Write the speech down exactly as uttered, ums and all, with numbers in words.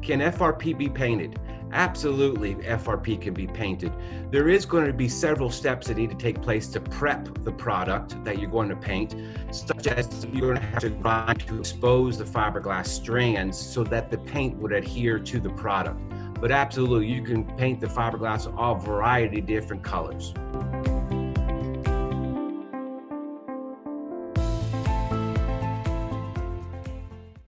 Can F R P be painted? Absolutely, F R P can be painted. There is going to be several steps that need to take place to prep the product that you're going to paint, such as you're going to have to grind to expose the fiberglass strands so that the paint would adhere to the product. But absolutely, you can paint the fiberglass all variety of different colors.